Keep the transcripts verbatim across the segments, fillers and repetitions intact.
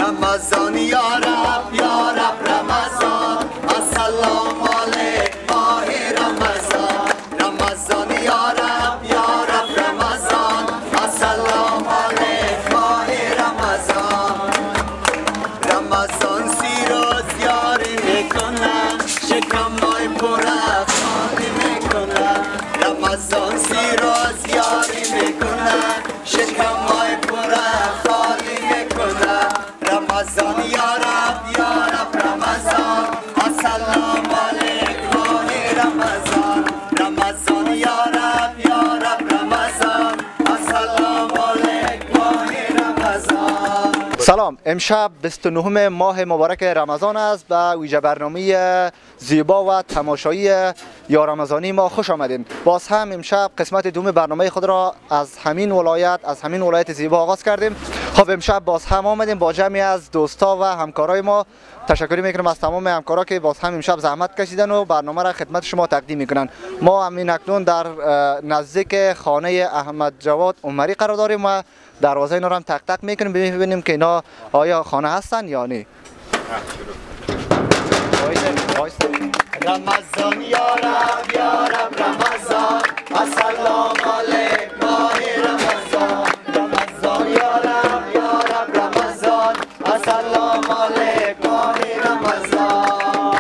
رمضان یا رب یا رب رمضان السلام علیک ماه رمضان رمضان یا رب یا رب رمضان السلام علیک ماه رمضان رمضان سی روز یاری میکنه شکم مای پره خالی میکنه رمضان سی روز یاری میکنه شکم مای پره خالی میکنه رمضان یا رب یا رب رمضان السلام علیک ماه رمضان رمضان یا رب یا رب رمضان السلام علیک ماه رمضان. سلام، امشب بیست و نهم ماه مبارک رمضان است. به ویژه برنامه زیبا و تماشایی یا رمضانی ما خوش آمدین. باز هم امشب قسمت دوم برنامه خود را از همین ولایت از همین ولایت زیبا آغاز کردیم. خب امشب باز هم آمدیم با جمعی از دوستا و همکارای ما. تشکر میکنم از تمام همکارا که باز هم امشب زحمت کشیدن و برنامه را خدمت شما تقدیم میکنن. ما همین اکنون در نزدیک خانه احمد جواد عمری قرار داریم و دروازه اینا رو هم تق تق میکنیم ببینیم که اینا آیا خانه هستن یا نه. رمضان یا رب یا رب رمضان السلام علیک ماه رمضان رمضان یا رب یا رب رمضان السلام علیک ماه رمضان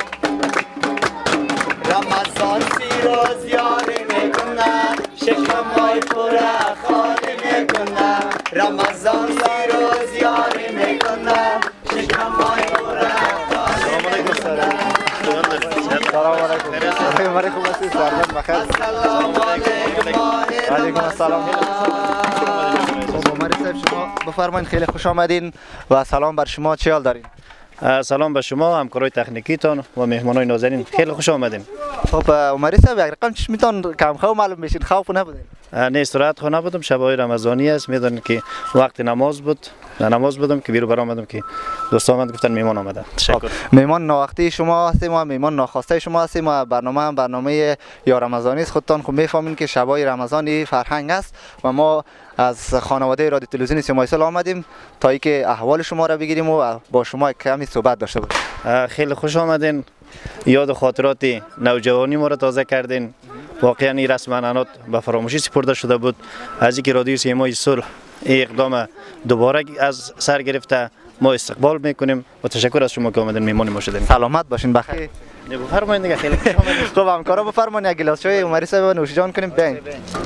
رمضان سی روز یاری میکنه شکم مای پره خالی میکنه رمضان سی روز یاری میکنه شکم مای پره خالی میکنه. سلام علیکم. سلام علیکم. سلام بخیر. السلام علیکم. علیکم السلام. عمر صاحب شما بفرمایید خیلی خوش آمدین و سلام بر شما. چه حال دارین؟ سلام به شما همکارای تکنیکیتان و مهمانای نازنین، خیلی خوش آمدین. خب عمر صاحب یک رقم چشمتان کم خو معلوم میشین، خوف نبودین؟ نه استراحت خو نبودم، شبای رمضانی است، میدونید که وقت نماز بود، نماز بودم که بیرو برآمدم که دوستان من گفتن میهمان آمده. تشکر. میهمان ناوقتی شما هستیم و میهمان ناخواسته شما هستیم و برنامه هم برنامه یا رمضانی است. خودتان خوب میفهمین که شبای رمضانی فرهنگ است و ما از خانواده رادیو تلویزیون سیمایسل آمدیم تا اینکه احوال شما را بگیریم و با شما کمی صحبت داشته باشیم. خیلی خوش آمدین، یاد خاطرات نوجوانی ما را تازه کردین. واقعا این رسم عنعنات به فراموشی سپرده شده بود. از اینکه رادیو سیمای صلح اقدام دوباره از سر گرفته ما استقبال میکنیم و تشکر از شما که آمدین میهمان ما شدین. سلامت باشین. بخیر. بفرمایید دیگه. خیلی خوش آمدید. خب همکارا بفرمایید یک گلاس چای عمری صاحب نوش جان کنیم. بین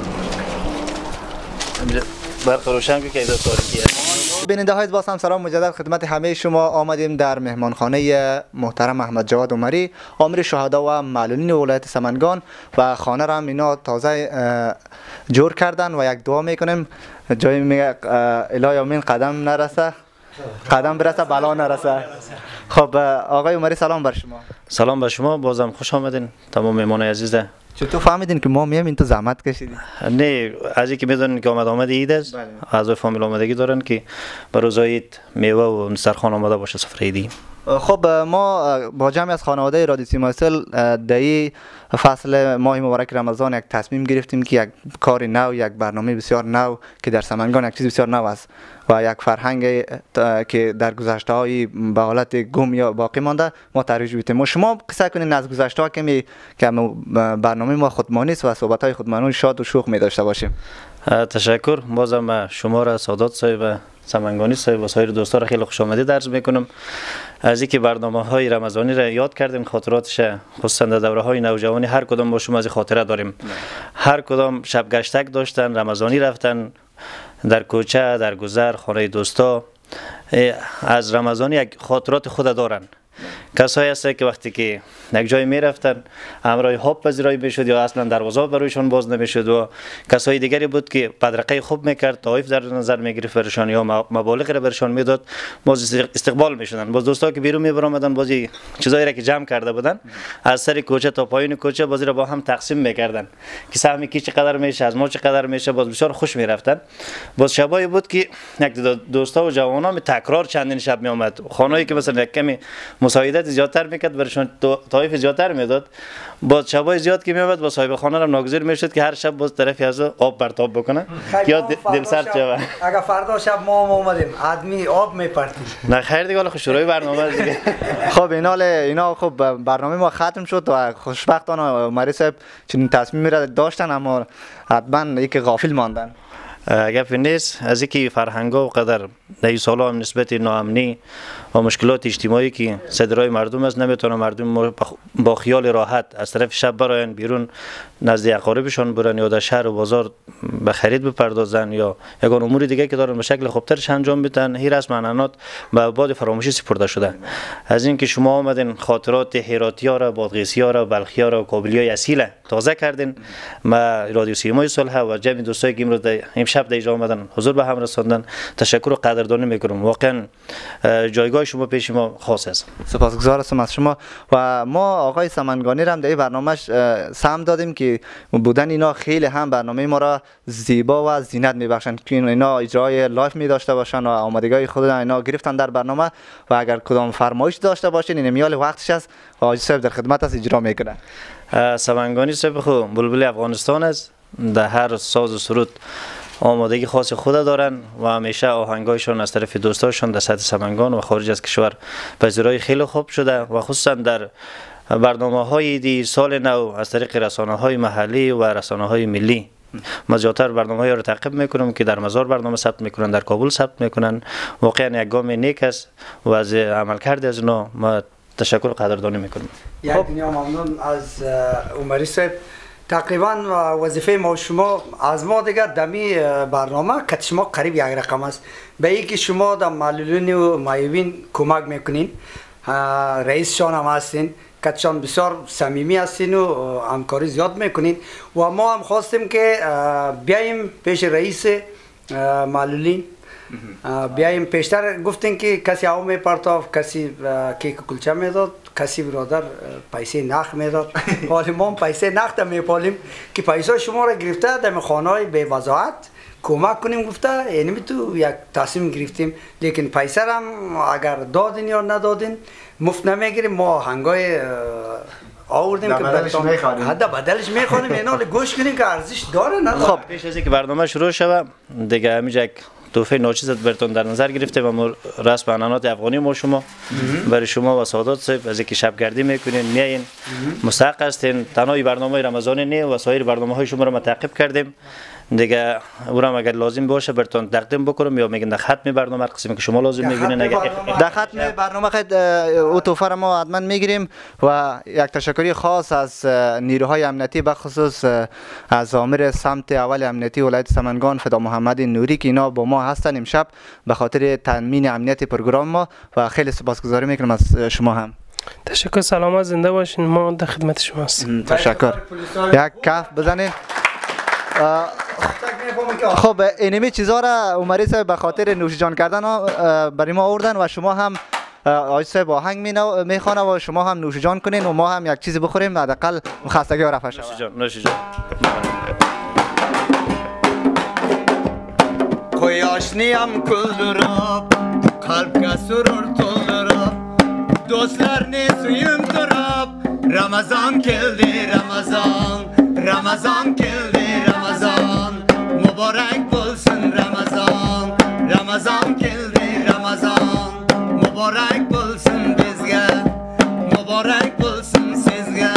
برق روشن که ایده تاریکی است. بیننده های باز هم سلام مجدد خدمت همه شما. آمدیم در مهمانخانه محترم احمد جواد عمری، آمر شهدا و معلولین ولایت سمنگان و خانه را هم اینا تازه جور کردن و یک دعا میکنیم جای میگه الهی آمین قدم نرسه قدم برسه بلا نرسه. خب آقای عمری سلام بر شما. سلام به شما، بازم خوش آمدین تمام مهمانای عزیز. چطور فهمیدین که ما میام این تو زحمت کشیدین؟ نه از اینکه میدونن که آمد آمد عید است، اعضای فامیل آمدگی دارن که به روز عید میوه و سرخوان آمده باشه سفره عیدی. خب ما با جمعی از خانواده رادیو سیمایسل در این فصل ماه مبارک رمضان یک تصمیم گرفتیم که یک کار نو، یک برنامه بسیار نو که در سمنگان یک چیز بسیار نو است و یک فرهنگ که در گذشته های به حالت گم یا باقی مانده ما ترویج بدیم. ما شما قصه کنین از گذشته ها که که برنامه ما خودمانی است و صحبت های خودمانی شاد و شوق می داشته باشیم. تشکر. بازم شما را سادات صاحب سمنگانی صاحب و سایر دوستان را خیلی خوش آمدید عرض میکنم. از اینکه برنامه های رمضانی را یاد کردیم، خاطراتش خصوصا در دوره های نوجوانی هر کدام با شما از خاطره داریم. هر کدام شب گشتک داشتن، رمضانی رفتن در کوچه، در گذر، خانه دوستا، از رمضانی یک خاطرات خود دارن. کسایی هست که وقتی که یک جای می رفتن امرای خواب پذیرایی میشد یا اصلا دروازه برویشون باز نمیشد و کسای دیگری بود که بدرقه خوب میکرد، طایف در نظر میگرفت برشان یا مبالغ را برشان میداد، باز استقبال میشدن. باز دوستا که بیرون میبرامدن بازی چیزایی را که جمع کرده بودن از سر کوچه تا پایین کوچه بازی را با هم تقسیم میکردن که سهم کی چقدر میشه، از ما چقدر میشه. باز بسیار خوش میرفتن. باز شبایی بود که یک دوستا و جوانان تکرار چندین شب میآمد. خانه‌ای که مثلا یک کمی مساعدت زیادتر میکرد برشون طایف زیادتر میداد. با شبای زیاد که میومد با صاحب خانه هم ناگزیر میشد که هر شب باز طرفی از آب پرتاب بکنه یا دل سرد شود. اگر فردا شب ما هم اومدیم آدمی آب میپرتیم. نه خیر دیگه، حالا شروع برنامه دیگه. خب اینا اینا خب برنامه ما ختم شد و خوشبختانه عمری صاحب چنین تصمیمی را داشتن اما حتما یک غافل ماندن. گپ نیست از اینکه فرهنگا و قدر در این سالا هم نسبت ناامنی و مشکلات اجتماعی که صدرای مردم است، نمیتونه مردم با خیال راحت از طرف شب براین بیرون نزد اقاربشان برن یا در شهر و بازار به خرید بپردازن یا یگان امور دیگه که دارن به شکل خوبترش انجام بدن. این رسم عنعنات به باد فراموشی سپرده شده. از اینکه شما آمدین خاطرات هراتی‌ها را، بادغیسی‌ها را، بلخی‌ها را و کابلی‌های اصیل تازه کردین. ما رادیو سیمای صلح و جمع دوستایی که امروز امشب در اینجا آمدن حضور به هم رساندن تشکر و قدردانی میکنم. واقعا جایگاه شما پیش ما خاص است. سپاسگزار هستم از شما. و ما آقای سمنگانی را هم در این برنامه‌اش سهم دادیم که بودن اینا خیلی هم برنامه ما را زیبا و زینت میبخشند که اینا اجرای لایف می داشته باشن و آمادگی خود اینا گرفتن در برنامه و اگر کدام فرمایش داشته باشین این میال وقتش است و حاجی صاحب در خدمت است اجرا میکنه. سمنگانی صاحب خو بلبل افغانستان است. در هر ساز و سرود آمادگی خاص خود دارن و همیشه آهنگایشون از طرف دوستاشون در سطح سمنگان و خارج از کشور پذیرایی خیلی خوب شده و خصوصا در برنامه های دی سال نو از طریق رسانه های محلی و رسانه های ملی ما زیادتر برنامه های رو تعقیب میکنم که در مزار برنامه ثبت میکنن، در کابل ثبت میکنن. واقعا یک گام نیک است و از عملکرد از اونا ما تشکر و قدردانی میکنم. یک دنیا ممنون از عمری صاحب. تقریبا وظیفه ما شما از ما دیگر دمی برنامه که شما قریب یک رقم است به اینکه شما در معلولین و معیوبین کمک میکنین. رئیس شان هم هستین که شان بسیار صمیمی هستین و همکاری زیاد میکنین و ما هم خواستیم که بیایم پیش رئیس معلولین بیایم. پیشتر گفتین که کسی آب میپرتاف، کسی کیک کلچه میداد، کسی برادر پیسه نخ میداد. حالا ما پیسه نخ تا میپالیم که پیسه شما را گرفته در خانه های به وضاحت کمک کنیم گفته یعنی تو یک تصمیم گرفتیم. لیکن پیسه هم اگر دادین یا ندادین مفت نمیگیریم. ما هنگای آوردیم که بدلش میخوانیم حتی بدلش میخوانیم اینا گوش کنیم که ارزش داره نداره. خب پیش از اینکه برنامه شروع شود دیگه همیشه یک تحفه ناچیز براتون در نظر گرفته و رسم عنعنات افغانی ما شما برای شما و سعادت صاحب از اینکه شبگردی میکنین میایین مستحق هستین. تنها برنامه رمضان نه و سایر برنامه های شما رو ما تعقیب کردیم دیگه. اونم اگر لازم باشه براتون تقدیم بکنم یا میگن در ختم برنامه هر قسمی که شما لازم میبینین اگر در ختم برنامه خود او تحفه را ما حتما میگیریم. و یک تشکری خاص از نیروهای امنیتی به خصوص از آمر سمت اول امنیتی ولایت سمنگان فدا محمد نوری که اینا با ما هستن امشب به خاطر تامین امنیت پروگرام ما و خیلی سپاسگزاری میکنم از شما هم. تشکر. سلامت زنده باشین. ما در خدمت شما هستیم. تشکر. یک کف بزنید. خب اینمی چیزا را عمری صاحب به خاطر نوش جان کردن برای ما آوردن و شما هم آج صاحب آهنگ میخوانه و شما هم نوش جان کنین و ما هم یک چیزی بخوریم حداقل خستگی ها رفع شود. نوش جان نوش جان. Koyaşniyam kuldurab, kalpga surur toldurab, dostlar ne suyum durab. Ramazan keldi Ramazan, Ramazan keldi Ramazan, mübarek bulsun Ramazan, Ramazan keldi Ramazan, mübarek bulsun bizge, mübarek bulsun sizge.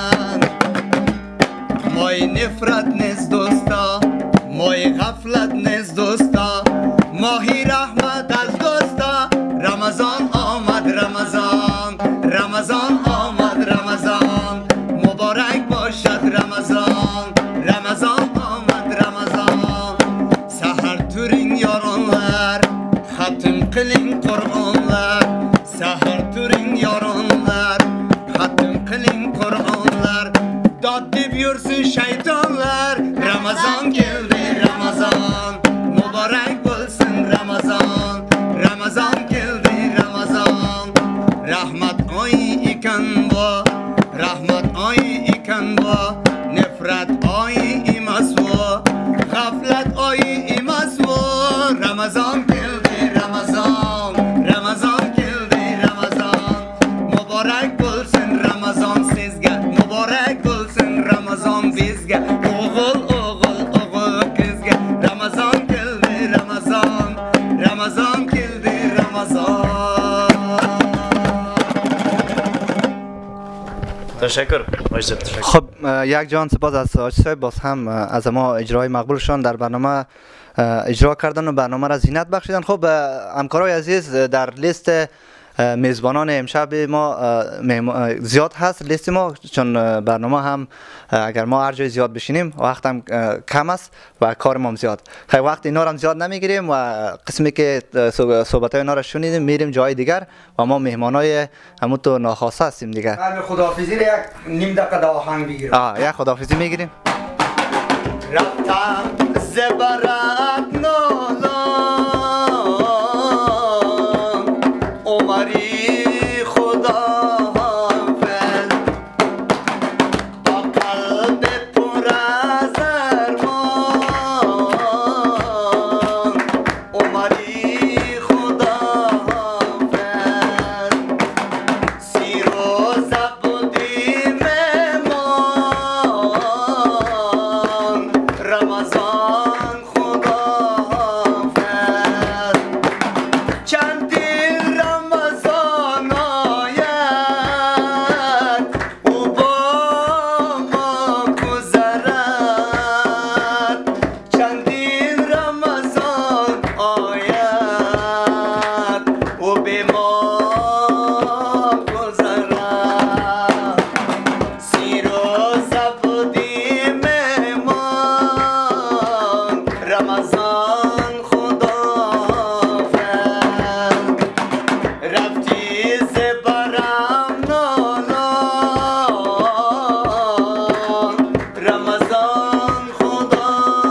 Moy nefret nez dosta, moy gaflet nez dosta, mahi rahmet az dosta. Ramazan آمد Ramazan, Ramazan آمد Ramazan, mübarek باشد Ramazan, Ramazan آمد Ramazan. Seher türün yaranlar, hatim kılın Kur'anlar. Seher türün yaranlar, hatim kılın Kur'anlar. Dad diyorsun şeytanlar. Ramazan geldi Ramazan, mübarek bulsun Ramazan, Ramazan geldi Ramazan. Rahmet ay iken bu, rahmet ay iken bu, nefret ay imas bu, gaflet ay imas bu. Ramazan geldi Ramazan, Ramazan geldi Ramazan, bizga o'g'il o'g'il o'g'il kuzga Ramazon keldi Ramazon Ramazon keldi Ramazon. تشکر مجید تشکر. خب یک جان سپاس از آج صاحب، باز هم از ما اجرای مقبولشان در برنامه اجرا کردن و برنامه را زینت بخشیدن. خب همکارای عزیز، در لیست میزبانان امشب ما زیاد هست لیست ما، چون برنامه هم اگر ما هر جای زیاد بشینیم وقت هم کم است و کارم هم زیاد. خیلی وقت اینا رو هم زیاد نمیگیریم و قسمی که صحبت های اینا رو شنیدیم میریم جای دیگر و ما مهمانای همون تو ناخواسته هستیم دیگه. خداحافظی رو یک نیم دقیقه آهنگ بگیریم. آه یک خداحافظی میگیریم. رفتم زبرت نالان عمری خدا حافظ با قلب پر از ارمان عمری خدا حافظ سیر و زبودی مهمان رمضان خدا حافظ چندین رمضان آید او با ما گذرد چندین رمضان آید او به ما گذرد سیر و زبودی مهمان رمضان خدا حافظ رفتی زبرم نالان رمضان خدا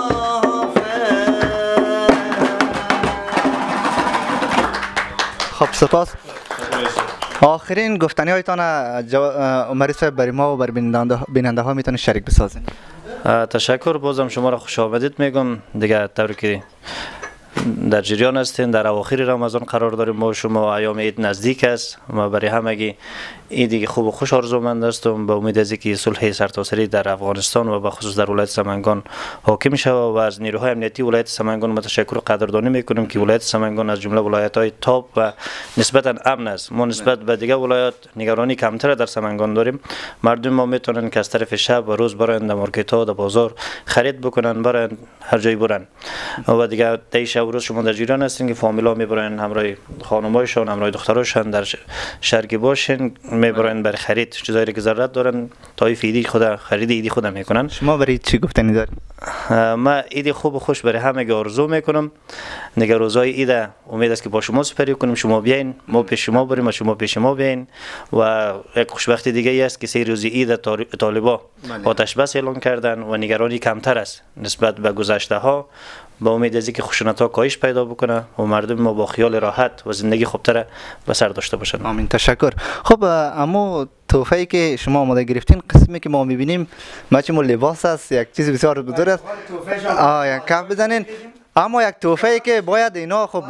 خب حافظ. سپاس. آخرین گفتنی هایتان عمری صاحب برای ما و بر بیننده ها میتونه شریک بسازین. تشکر، بازم شما را خوش آمدید میگم دیگه. طوری که در جریان هستین در اواخر رمضان قرار داریم ما شما، ایام عید نزدیک است. ما برای همگی عیدی خوب و خوش آرزومند هستم، به امید از اینکه صلح سرتاسری در افغانستان و به خصوص در ولایت سمنگان حاکم شود و از نیروهای امنیتی ولایت سمنگان متشکر و قدردانی میکنیم که ولایت سمنگان از جمله ولایت های تاپ و نسبتا امن است. ما نسبت به دیگر ولایات نگرانی کمتر در سمنگان داریم. مردم ما میتونن که از طرف شب و روز برن در مارکت ها در بازار خرید بکنن، برن هر جای برن و دیگه دی شب و روز شما در جریان هستین که فامیلا میبرن همراه خانمایشان همراه دختراشون در شرقی باشین، میبرن برای خرید چیزایی که ضرورت دارن تا ایدی خود خرید ایدی خود میکنن. شما برای چی گفتنی دارید؟ ما عید خوب و خوش برای همه آرزو میکنم. دیگه روزای عید امید است که با شما سپری کنیم، شما بیاین ما پیش شما بریم و شما پیش ما بیاین. و یک خوشبختی دیگه ای است که سه روز عید طالبا آتش بس اعلان کردن و نگرانی کمتر است نسبت به گذشته ها. با امید از اینکه خشونت ها کاهش پیدا بکنه و مردم ما با خیال راحت و زندگی خوبتر به سر داشته باشن. آمین، تشکر. خب اما تحفه‌ای که شما آماده گرفتین، قسمی که ما میبینیم مچمو لباس است، یک چیز بسیار بزرگ است. آه یک کف بزنین. اما یک تحفه‌ای که باید اینا خب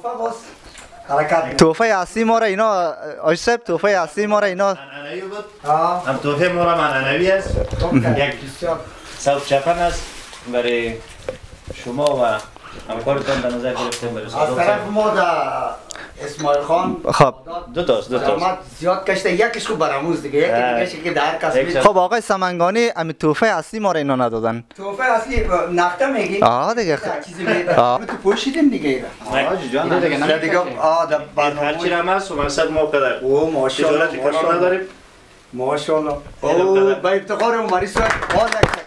تحفه اصلی ما را اینا آج صاحب تحفه اصلی ما را اینا معنوی بود. هم تحفه ما را معنوی است. یک صوت چپن است برای شما و همکارتان در نظر گرفتیم. برای از طرف ما در اسماعیل خان خب دو تاست دو تاست زیاد کشته، یکیش خوب براموز دیگه، یکی دیگه که در کس میده. خب آقای سمنگانی امی تحفه اصلی ما را اینا ندادن. تحفه اصلی نقطه میگی؟ آه دیگه چیزی میده. تو پوشیدیم دیگه. آه جان دیگه دیگه آه در برنامه هرچی رم هست و منصد ما قدر او ماشاءالله ماشاءالله نداریم ماشاءالله. او با افتخار عمری صاحب